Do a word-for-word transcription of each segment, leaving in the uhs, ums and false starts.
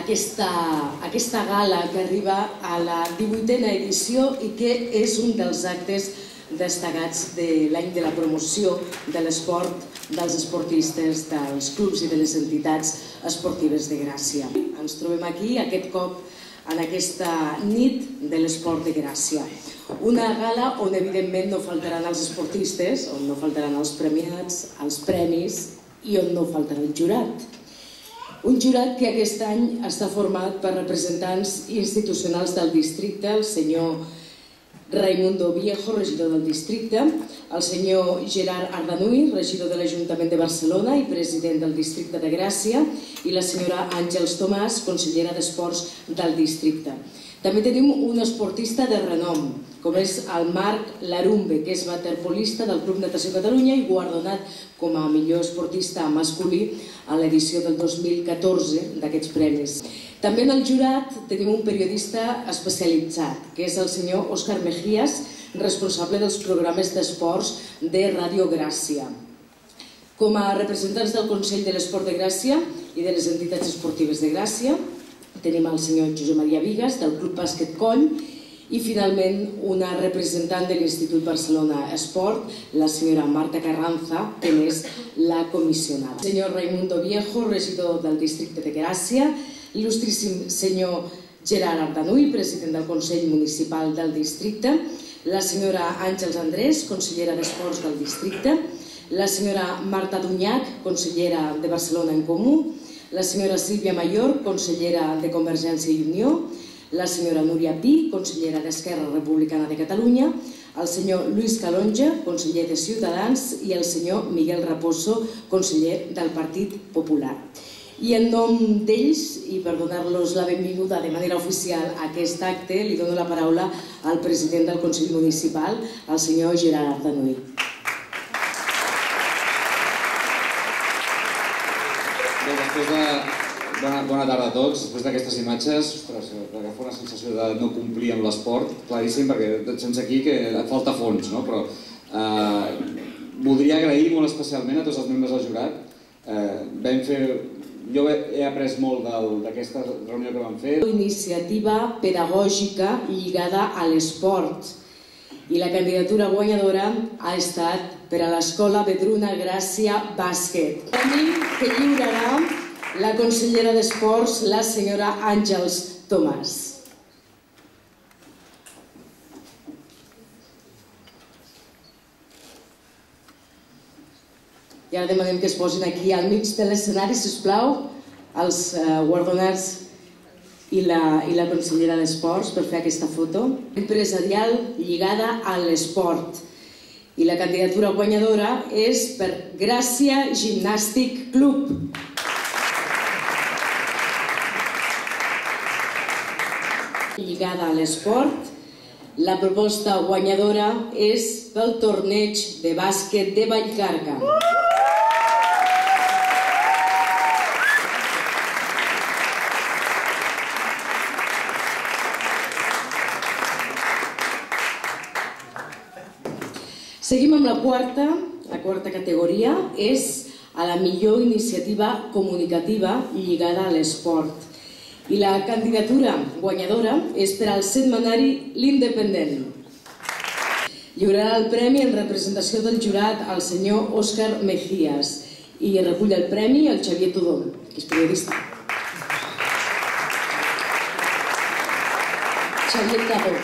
aquesta gala que arriba a la divuitena edició i que és un dels actes destacats de l'any de la promoció de l'esport, dels esportistes, dels clubs i de les entitats esportives de Gràcia. Ens trobem aquí aquest cop en aquesta nit de l'esport de Gràcia. Una gala on evidentment no faltaran els esportistes, on no faltaran els premiats, els premis i on no faltarà el jurat. Un jurat que aquest any està format per representants institucionals del districte, el senyor Raimundo Viejo, regidor del districte, el senyor Gerard Ardanuy, regidor de l'Ajuntament de Barcelona i president del districte de Gràcia, i la senyora Àngels Tomàs, consellera d'Esports del districte. També tenim un esportista de renom, com és el Marc Larumbe, que és waterpolista del Club Natació Catalunya i guardonat com a millor esportista masculí a l'edició del dos mil catorze d'aquests premis. També en el jurat tenim un periodista especialitzat, que és el senyor Òscar Mejías, responsable dels programes d'esports de Ràdio Gràcia. Com a representants del Consell de l'Esport de Gràcia i de les entitats esportives de Gràcia, tenim el senyor Josep Maria Vigas, del Club Bàsquet Coll, i finalment una representant de l'Institut Barcelona Esport, la senyora Marta Carranza, que és la comissionada. El senyor Raimundo Viejo, regidor del districte de Gràcia, l'il·lustríssim senyor Gerard Ardanuy, president del Consell Municipal del districte, la senyora Àngels Andrés, consellera d'Esports del districte, la senyora Marta Dunyac, consellera de Barcelona en Comú, la senyora Sílvia Mayor, consellera de Convergència i Unió, la senyora Núria Pi, consellera d'Esquerra Republicana de Catalunya, el senyor Lluís Calonja, conseller de Ciutadans, i el senyor Miguel Raposo, conseller del Partit Popular. I en nom d'ells, i per donar-los la benvinguda de manera oficial a aquest acte, li dono la paraula al president del Consell Municipal, el senyor Gerard Ardanuy. Bona tarda a tots. Després d'aquestes imatges, agafo una sensació de no complir amb l'esport, claríssim, perquè et sents aquí que et falta fons, no? Però voldria agrair molt especialment a tots els membres del jurat. Vam fer... Jo he après molt d'aquesta reunió que vam fer. Iniciativa pedagògica lligada a l'esport. I la candidatura guanyadora ha estat per a l'Escola Vedruna Gràcia Bàsquet. Premi que lliurarà la consellera d'Esports, la senyora Àngels Tomàs. I ara demanem que es posin aquí al mig de l'escenari, sisplau, els guardonats i la consellera d'Esports per fer aquesta foto. Empresarial lligada a l'esport. I la candidatura guanyadora és per Gràcia Gimnàstic Club. Lligada a l'esport, la proposta guanyadora és pel torneig de bàsquet de Vallcarca. Seguim amb la quarta, la quarta categoria és a la millor iniciativa comunicativa lligada a l'esport. I la candidatura guanyadora és per al setmanari L'Independent. Lliurarà el premi en representació del jurat al senyor Òscar Mejías i recull el premi el Xavier Tudó, que és periodista. Xavier Tudó.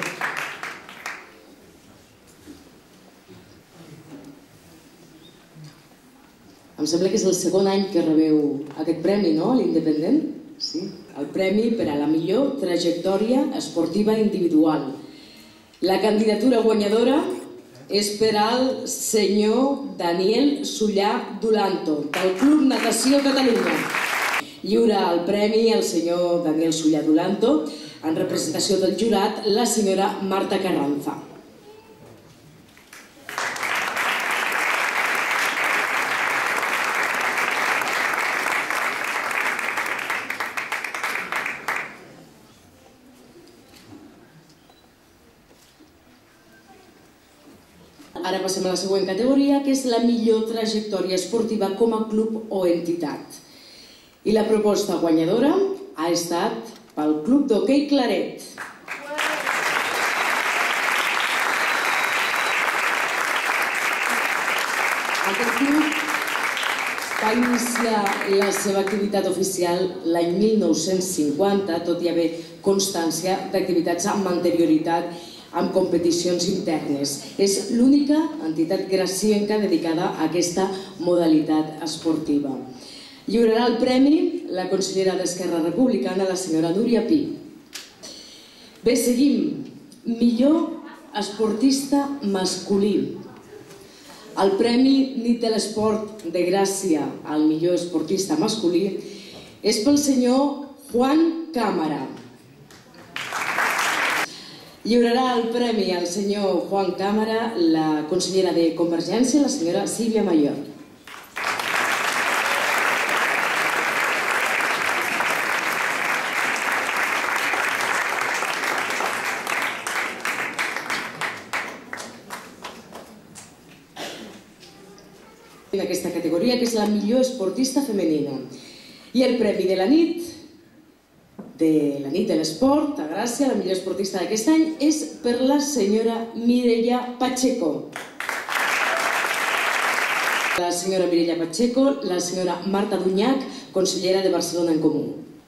Em sembla que és el segon any que rebeu aquest premi, no?, l'Independent? Sí, el premi per a la millor trajectòria esportiva individual. La candidatura guanyadora és per al senyor Daniel Sullà Dulanto, del Club Natació Catalunya. Lliura el premi al senyor Daniel Sullà Dulanto, en representació del jurat, la senyora Marta Carranza. Ara passem a la següent categoria, que és la millor trajectòria esportiva com a club o entitat. I la proposta guanyadora ha estat pel Club d'Hoquei Claret. Aquest club va iniciar la seva activitat oficial l'any mil nou-cents cinquanta, tot i haver constància d'activitats amb anterioritat amb competicions internes. És l'única entitat gracienca dedicada a aquesta modalitat esportiva. Lliurarà el premi la consellera d'Esquerra Republicana, la senyora Núria Pi. Bé, seguim. Millor esportista masculí. El Premi Nit de l'Esport de Gràcia al millor esportista masculí és pel senyor Juan Cámara. Lliurarà el premi al senyor Juan Cámara la consellera de Convergència, la senyora Sílvia Mayor. En aquesta categoria, que és la millor esportista femenina. I el premi de la nit, de la nit de l'esport, a Gràcia, la millor esportista d'aquest any, és per la senyora Mireia Pacheco. La senyora Mireia Pacheco, la senyora Marta Dunyac, consellera de Barcelona en Comú.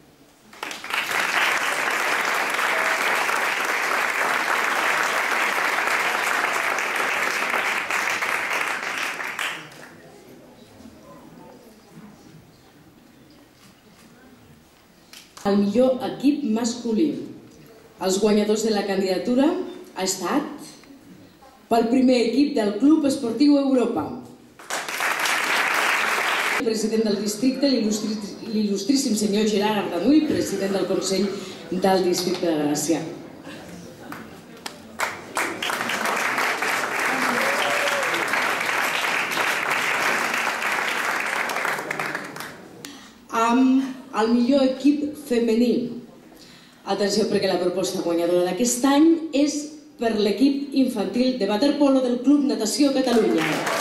El millor equip masculí. Els guanyadors de la candidatura ha estat pel primer equip del Club Esportiu Europa. El president del districte, l'il·lustríssim senyor Gerard Ardanuy, president del Consell del Districte de Gràcia. Amb el millor equip femení. Atenció, perquè la proposta guanyadora d'aquest any és per l'equip infantil de waterpolo del Club Natació Catalunya.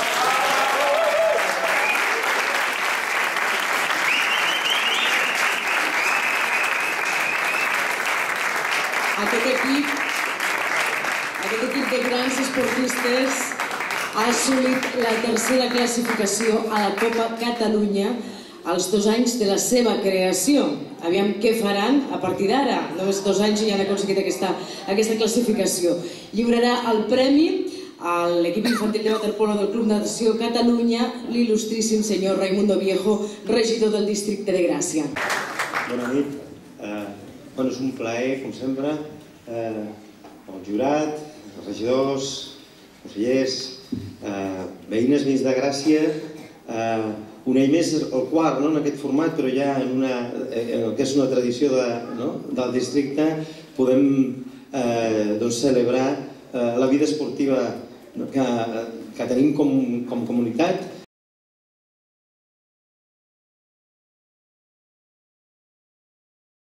Aquest equip, aquest equip de grans esportistes ha assolit la tercera classificació a la Copa Catalunya als dos anys de la seva creació. Aviam què faran a partir d'ara. Només dos anys i ja han aconseguit aquesta, aquesta classificació. Lliurarà el premi a l'equip infantil de waterpolo del Club Natació Catalunya l'il·lustríssim senyor Raimundo Viejo, regidor del districte de Gràcia. Bona nit. Eh, bueno, és un plaer, com sempre, eh, el jurat, els regidors, consellers, eh, veïnes veïns de Gràcia, eh, un any més, el quart, no, en aquest format, però ja en, una, en el que és una tradició de, no, del districte, podem eh, doncs, celebrar eh, la vida esportiva, no, que, que tenim com, com comunitat